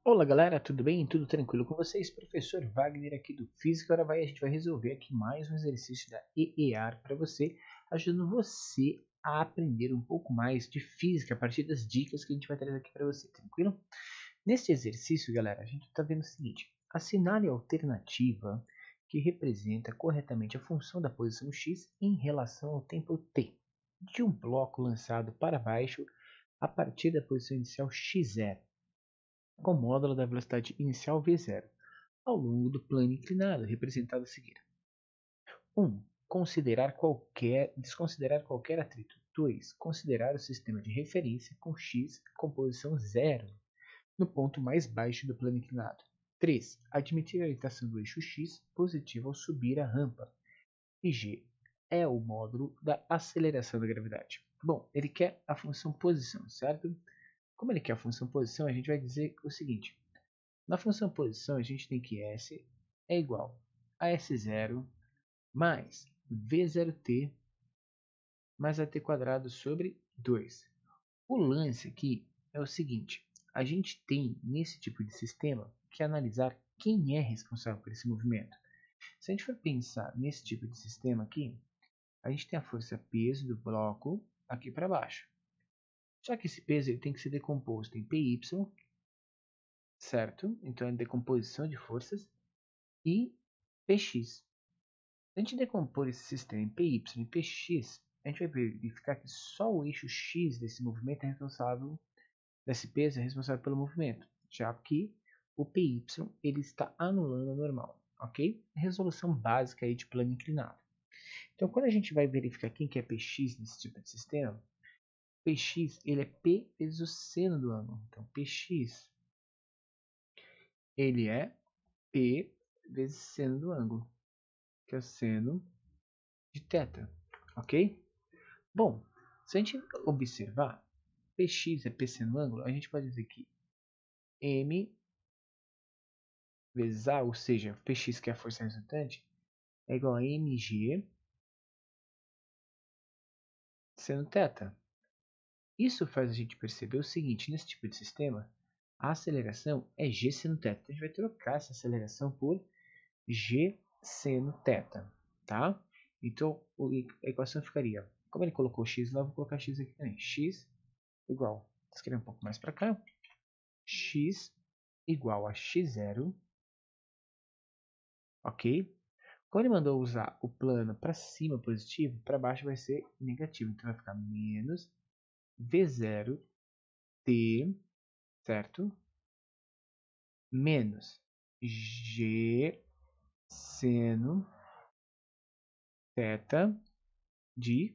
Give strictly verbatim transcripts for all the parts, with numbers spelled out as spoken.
Olá galera, tudo bem? Tudo tranquilo com vocês? Professor Wagner aqui do Física. Agora vai, a gente vai resolver aqui mais um exercício da E E A R para você, ajudando você a aprender um pouco mais de física a partir das dicas que a gente vai trazer aqui para você, tranquilo? Neste exercício, galera, a gente está vendo o seguinte: assinale a alternativa que representa corretamente a função da posição x em relação ao tempo t de um bloco lançado para baixo a partir da posição inicial x zero com módulo da velocidade inicial v zero, ao longo do plano inclinado, representado a seguir. um. Considerar qualquer, desconsiderar qualquer atrito. dois. Considerar o sistema de referência com x com posição zero, no ponto mais baixo do plano inclinado. três. Admitir a orientação do eixo x positivo ao subir a rampa. E G é o módulo da aceleração da gravidade. Bom, ele quer a função posição, certo? Como ele quer a função posição, a gente vai dizer o seguinte: na função posição, a gente tem que S é igual a S zero mais V zero t mais A t quadrado sobre dois. O lance aqui é o seguinte: a gente tem, nesse tipo de sistema, que analisar quem é responsável por esse movimento. Se a gente for pensar nesse tipo de sistema aqui, a gente tem a força peso do bloco aqui para baixo. Só que esse peso ele tem que ser decomposto em Py, certo? Então é decomposição de forças, e Px. Se a gente decompor esse sistema em Py e Px, a gente vai verificar que só o eixo x desse movimento é responsável, desse peso é responsável pelo movimento, já que o Py ele está anulando a normal, ok? Resolução básica aí de plano inclinado. Então, quando a gente vai verificar quem que é Px nesse tipo de sistema, Px ele é P vezes o seno do ângulo. Então, Px ele é P vezes seno do ângulo, que é o seno de θ, ok? Bom, se a gente observar, Px é P seno ângulo, a gente pode dizer que M vezes A, ou seja, Px que é a força resultante, é igual a Mg seno θ. Isso faz a gente perceber o seguinte: nesse tipo de sistema, a aceleração é G seno θ. Então a gente vai trocar essa aceleração por G seno θ, tá? Então a equação ficaria, como ele colocou x lá, eu vou colocar x aqui também. X igual, vou escrever um pouco mais para cá, x igual a x zero, ok? Quando ele mandou usar o plano para cima positivo, para baixo vai ser negativo. Então vai ficar menos v zero t, certo? Menos g seno θ de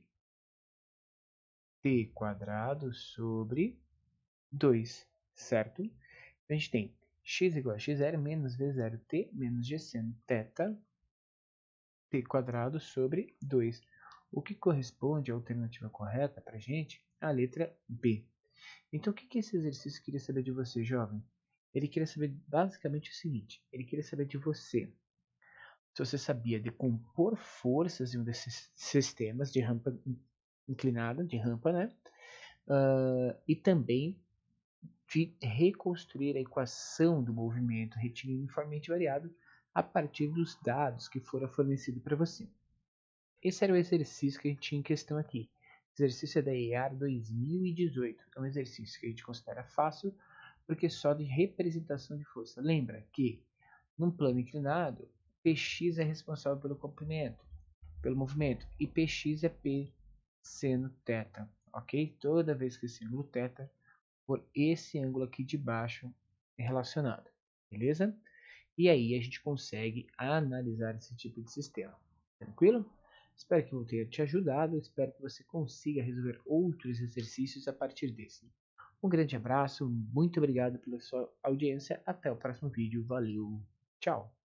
t quadrado sobre dois, certo? A gente tem x igual a x zero menos v zero t menos g seno θ t quadrado sobre dois, o que corresponde à alternativa correta para a gente, a letra B. Então, o que, que esse exercício queria saber de você, jovem? Ele queria saber basicamente o seguinte: ele queria saber de você se você sabia decompor forças em um desses sistemas de rampa inclinada, de rampa, né? Uh, e também de reconstruir a equação do movimento retilíneo uniformemente variado a partir dos dados que foram fornecidos para você. Esse era o exercício que a gente tinha em questão aqui. O exercício é da E A R dois mil e dezoito. É um exercício que a gente considera fácil porque só de representação de força. Lembra que num plano inclinado, Px é responsável pelo comprimento, pelo movimento, e Px é P seno θ, ok? Toda vez que esse ângulo θ por esse ângulo aqui de baixo é relacionado, beleza? E aí a gente consegue analisar esse tipo de sistema, tranquilo? Espero que eu tenha te ajudado, espero que você consiga resolver outros exercícios a partir desse. Um grande abraço, muito obrigado pela sua audiência, até o próximo vídeo, valeu, tchau!